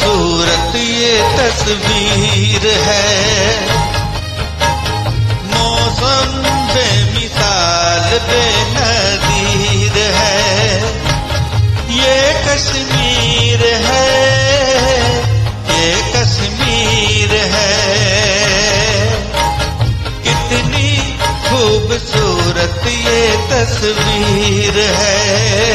खूबसूरत ये तस्वीर है। मौसम बेमिसाल बेनज़ीर है। ये कश्मीर है, ये कश्मीर है। कितनी खूबसूरत ये तस्वीर है।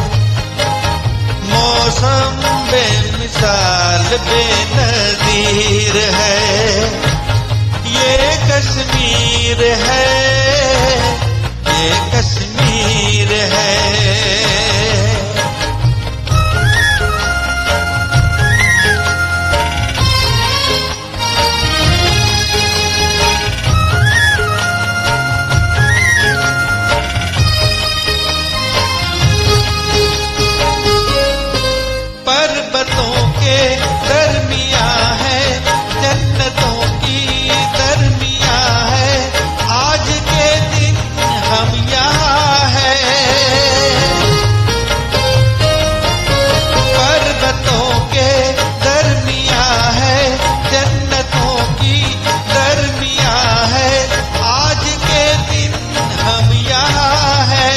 मौसम बेमिसाल बेनज़ीर है। ये कश्मीर है, ये कश्मीर है। पर्वतों के दरमिया है, जन्नतों की दरमिया है। आज के दिन हम यहाँ हैं। पर्वतों के दरमिया है, जन्नतों की दरमिया है। आज के दिन हम यहाँ हैं।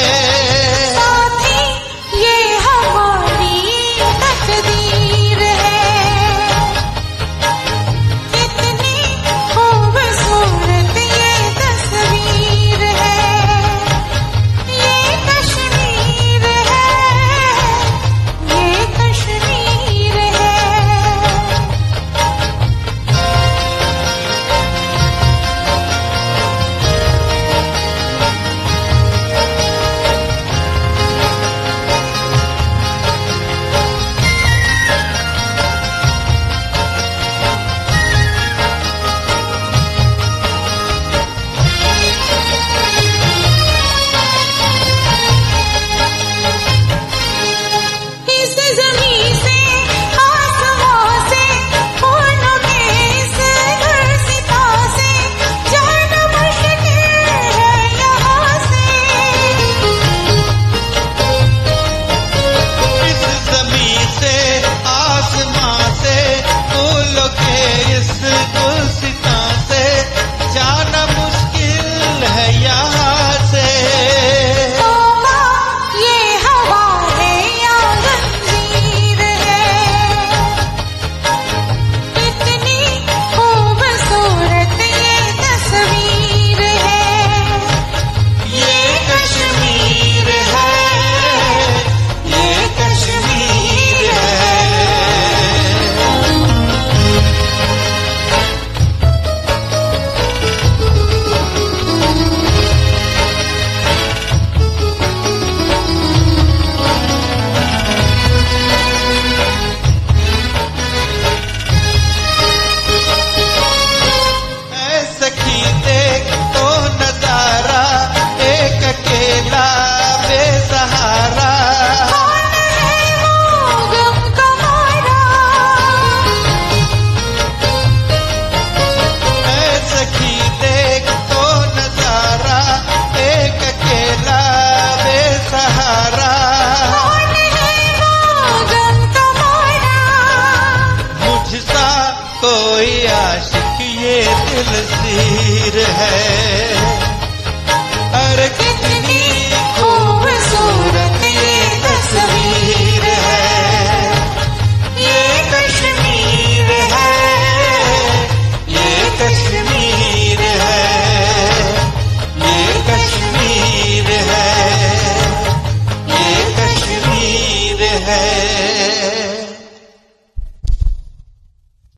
कोई आशिक ये दिलसीर है।